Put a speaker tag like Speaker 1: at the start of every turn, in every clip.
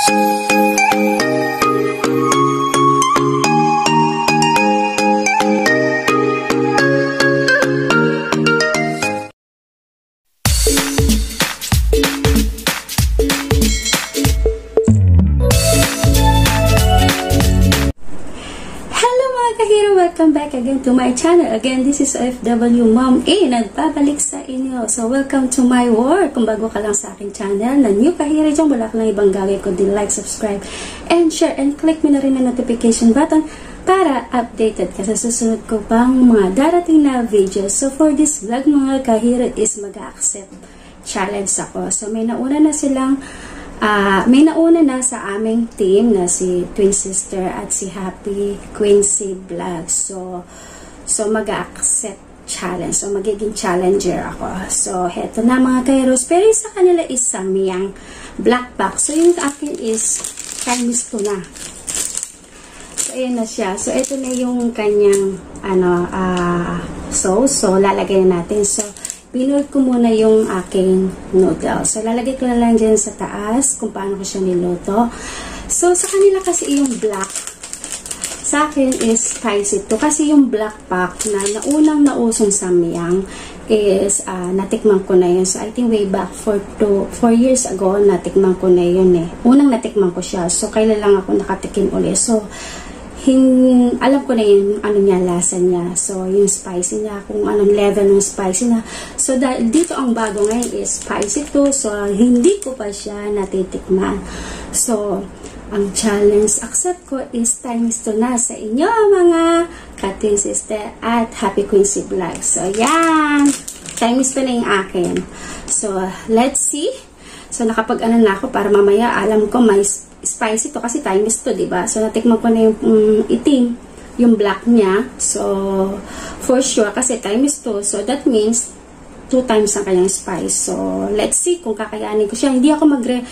Speaker 1: Welcome back again to my channel. Again, this is OFW Mom A. Nagbabalik sa inyo. So, welcome to my world. Kung bago ka lang sa aking channel, na new kahira dyan, wala ka lang ibang gagawin ko, din like, subscribe, and share, and click mo na rin ang notification button para updated ka sa susunod ko pang mga darating na videos. So, for this vlog, mga kahira, is mag-accept challenge ako. So, may nauna na silang sa aming team na si Twin Sister at si Happy Quincy Vlog. So mag-accept challenge. So, magiging challenger ako. So, heto na mga kairos. Pero sa kanila is Samyang black box. So, yung akin is times 2 na. So, ayan na siya. So, ito na yung kanyang sauce. So, lalagay na natin. So, pinold ko muna yung aking noodles. So, lalagay ko na lang dyan sa taas kung paano ko siya niluto. So, sa kanila kasi yung black, sa akin is spicy to. Kasi yung black pack na naunang nausong Samyang is, natikman ko na yun. So, I think way back 4 years ago, natikman ko na yun eh. Unang natikman ko siya. So, kailan lang ako nakatikim ulit. So, alam ko na yung lasa niya. So, yung spicy niya, kung anong level ng spicy na. So, dito ang bago ngayon is spicy to. So, hindi ko pa siya natitikman. So, ang challenge accept ko is times 2 na sa inyo mga ka-Twin Sister at Happy Quincy Vlog. So, yan. Times 2 na yung akin. So, let's see. So, nakapag-ano na ako para mamaya alam ko may spicy to kasi times 2, diba? So, natikman ko na yung itim, yung black niya. So, for sure, kasi times 2. So, that means 2 times ang kanyang spice. So, let's see kung kakayanin ko siya. Hindi ako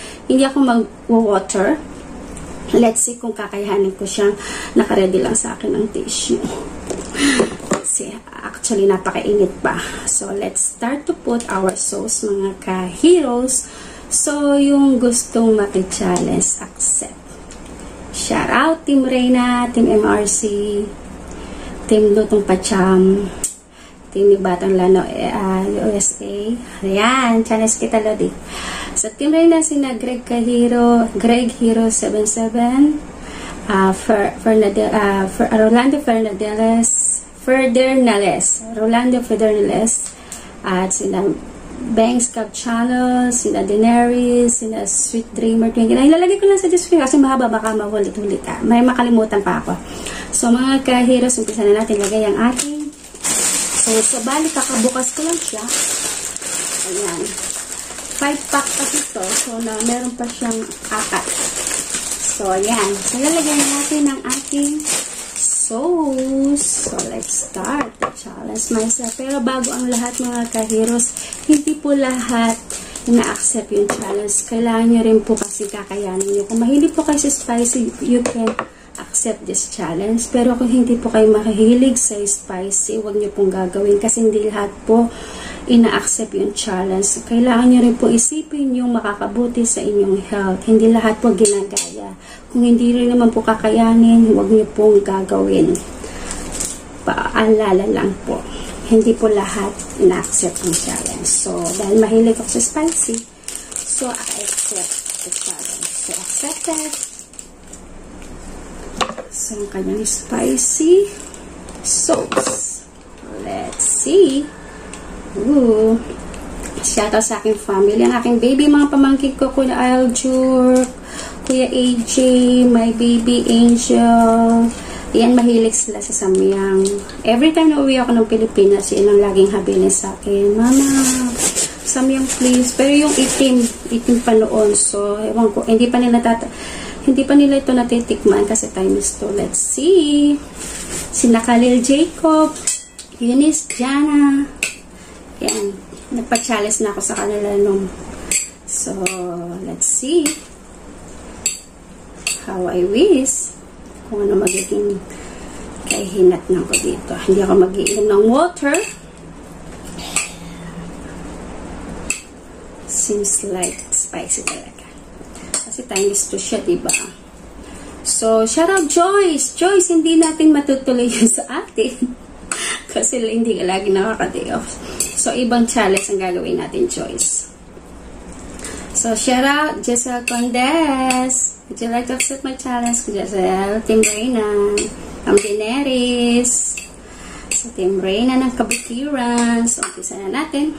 Speaker 1: mag-water. Let's see kung kakayanin ko siya. Naka-ready lang sa akin ang tissue. Kasi, actually, napakainit pa. So, let's start to put our sauce, mga ka-heroes. So, yung gustong maki-challenge, accept. Shout out, Team Reyna, Team MRC, Team Lutong Pacham, Team Batang Lano, USA. Ayan, challenge kita, Lodi. So, Team Reyna, sina Greg Hero 77, Rolando Fernandez, at sina Banks Cup Channel, sina Daenerys, sina Sweet Dreamer 29. Ilalagay ko lang sa description kasi mahaba, baka mahulit-hulit. May makalimutan pa ako. So, mga ka-heroes, umpisa na natin lagay ang ating. So, sa bali, kakabukas ko lang siya. Ayan. 5-pack kasi ito. So, meron pa siyang 4. So, ayan. So, lalagyan na natin ang ating sauce. So, let's start the challenge myself. Pero bago ang lahat mga ka-heroes, hindi po lahat na-accept yung challenge. Kailangan nyo rin po kasi kakayanin nyo. Kung mahilig po kayo sa spicy, you can accept this challenge. Pero kung hindi po kayo mahilig sa spicy, huwag nyo pong gagawin kasi hindi lahat po ina-accept yung challenge. Kailangan nyo rin po isipin yung makakabuti sa inyong health. Hindi lahat po ginagaya. Kung hindi rin naman po kakayanin, huwag nyo pong gagawin. Paalala lang po. Hindi po lahat ina-accept yung challenge. So, dahil mahilig ako sa spicy, so I accept the challenge. So, accepted. So, ang kanyang spicy sauce. Let's see. Ooh. Shoutout sa aking family. Ang aking baby, mga pamangkin ko, Kuya Aljur, Kuya AJ, my baby Angel. Yan, mahilig sila sa Samyang. Every time na uwi ako ng Pilipinas, yan ang laging habilin sa akin. Mama, Samyang please. Pero yung itim pa noon. So, ewan ko, hindi pa nila ito natitikman kasi time is 2. Let's see. Sina Khalil Jacob, Eunice, Jana. Yan. Nagpa-challenge na ako sa kanila nung. So, let's see. How I wish. Kung ano magiging kahinat na ko dito. Hindi ako mag-iinom ng water. Seems like spicy talaga. Kasi times 2 siya, diba? So, shout out Joyce! Joyce, hindi natin matutuloy yun sa atin. Kasi hindi ka lagi nakaka-day off. So, ibang challenge ang gagawin natin, Joyce. So, shout out Giselle Condes. Would you like to accept my challenge? Giselle, Team Reyna, Am Dineris. So, Team Reyna ng Kabutiran. So, umpisa na natin.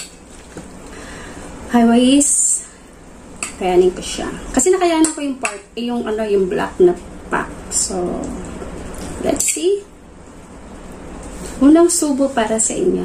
Speaker 1: Highways. Kayanin ko siya. Kasi nakayanan ko yung part, yung black na pack. So, let's see. Unang subo para sa inyo.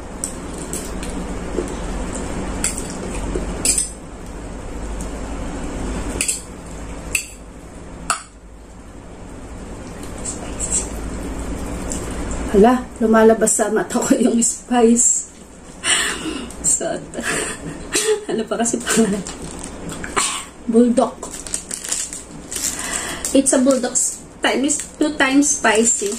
Speaker 1: Hala, lumalabas sa mata ko yung spice. So, ano pa kasi pangalan? Bulldog. It's a bulldog times 2 times spicy.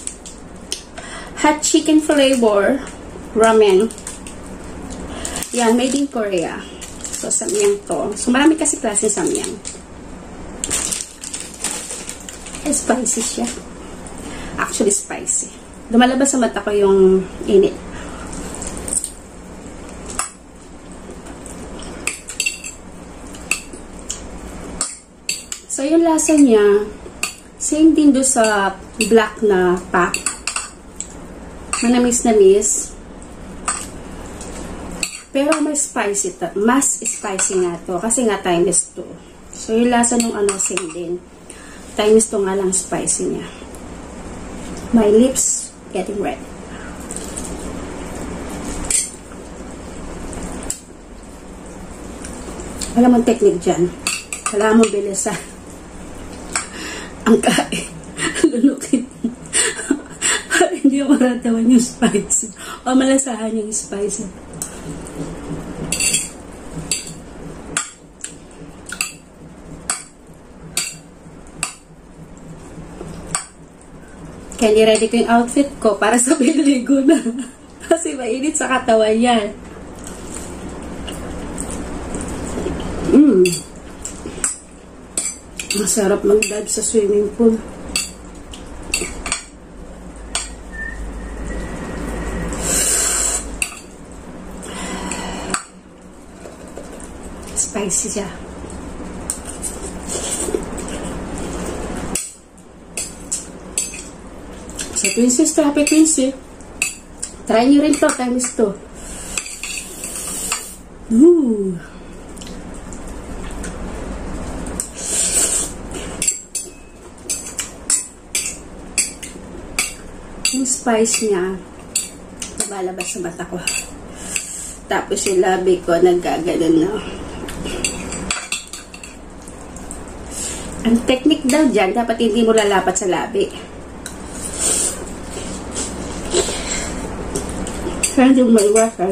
Speaker 1: Hot chicken flavor ramen. Yan, made in Korea. So, samyang to. So, marami kasi klase samyang. Spicy siya. Actually, spicy. Lumalabas sa mata ko yung init. So, yung lasa niya, same din do sa black na pack. Manamis-namis. Pero mas spicy nga to. Kasi nga times 2. So, yung lasa nung same din. Times 2 nga lang spicy niya. My lips getting red. Wala mong technique dyan. Wala mong bilisan. Ang kain. Lulukit. Para hindi ako maratawan yung spicy. O malasahan yung spicy. Kaya ni-ready ko yung outfit ko para sa biligo na. Kasi mainit sa katawan yan. Masarap mag-dive sa swimming pool. Spicy siya. So, Princess to, happy Princess. Try nyo rin to, times 2. Ooh. Yung spice niya, lumalabas sa mata ko. Tapos yung labi ko, naggaganon na. Ang technique daw dyan, dapat hindi mo lalapat sa labi. Kaya yung may water.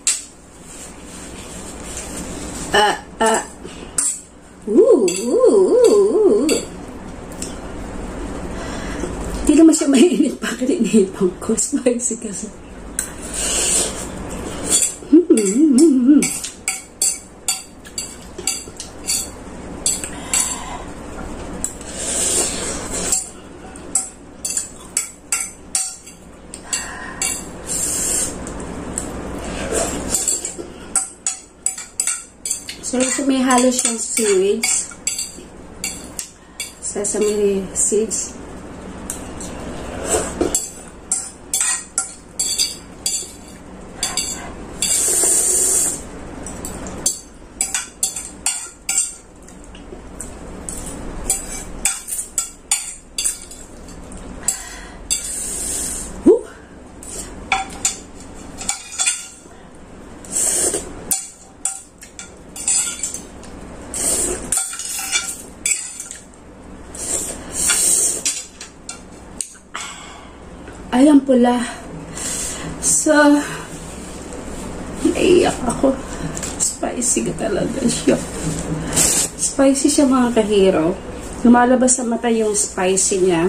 Speaker 1: Hindi naman siya mainit pa kinipang ko. Spicy kasi. So, may halo siyang seeds. Sesame seeds. Ayan pula. So, naiyak ako. Spicy talaga siya. Spicy siya mga kahero. Lumalabas sa mata yung spicy niya.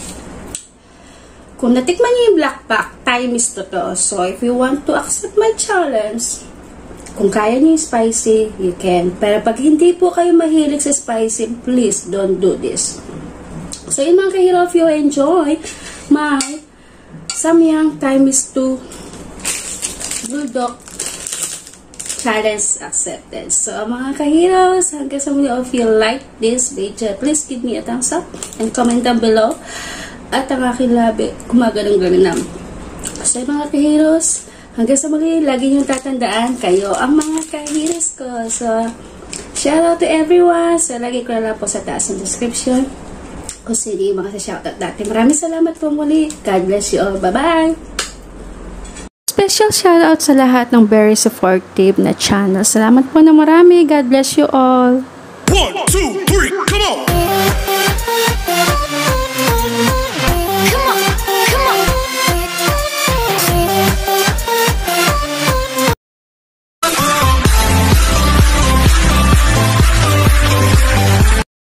Speaker 1: Kung natikman niyo yung black pack, time is to. So, if you want to accept my challenge, Kung kaya niyo yung spicy, you can. Pero pag hindi po kayo mahilig sa spicy, please don't do this. So yun mga kahiro, if you enjoy my Samyang Times 2 Bulldog challenge accepted. So mga kahiros, hanggang sa muli, if you like this video, please give me a thumbs up and comment down below. At ang aking labi, kumaganang-ganang. So mga kahiros, hanggang sa muli, lagi niyong tatandaan, kayo ang mga kahiros ko. So, shout out to everyone. So, lagi ko na lang po sa taas ng description kung sino yung mga sa-shoutout dati. Maraming salamat po muli. God bless you all. Bye-bye! Special shoutout sa lahat ng very supportive na channel. Salamat po na marami. God bless you all.